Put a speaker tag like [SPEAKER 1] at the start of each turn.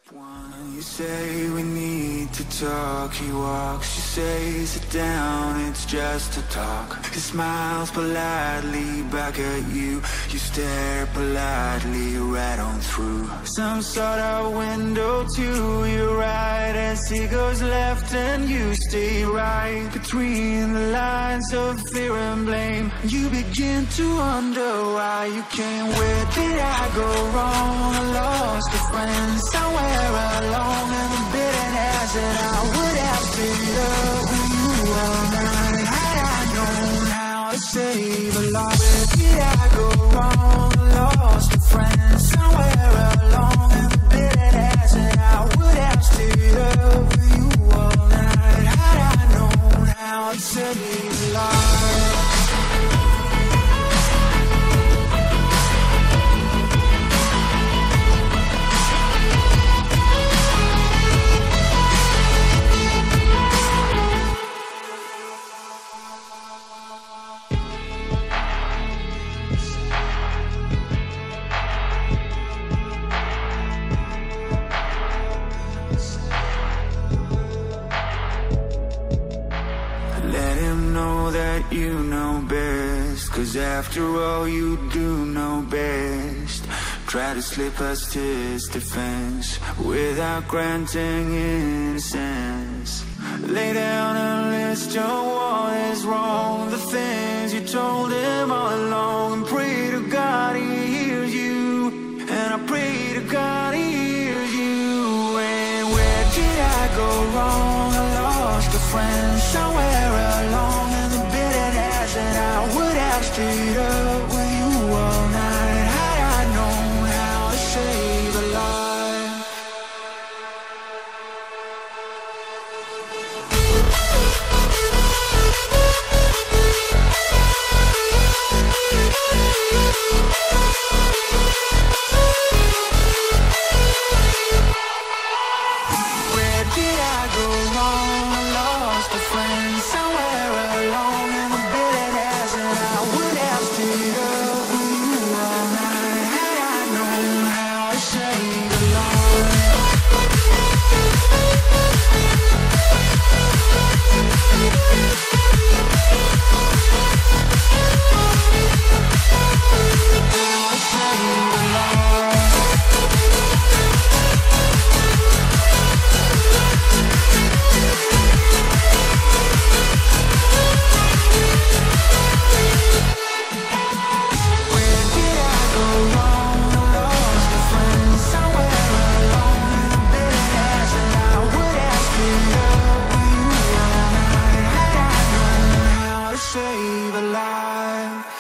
[SPEAKER 1] One, you say we need to talk, he walks, you say sit down, it's just a talk. He smiles politely back at you, you stare politely right on through some sort of window to your right, as he goes left and you stay right between the lines of fear and blame. You begin to wonder why you came. Where did I go wrong? I lost a friend somewhere along in the bitterness, and I would have stayed up with you all night had I known how to save a loss. Where did I go wrong? I lost a friend somewhere along in the bitterness, and I would have stayed up with you all night had I known how to save a loss. You know best, 'cause after all you do know best. Try to slip us to his defense without granting innocence. Lay down and list your what is wrong, the things you told him all along, and pray to God he hears you, and I pray to God he hears you. And where did I go wrong? I lost a friend somewhere along in the bitterness, and I would have stayed up with you all night had I known how to save a life. Where did I go wrong? I lost a friend somewhere along in the bitterness, and I would have stayed up with you all night had I known how to save a life. Save a life.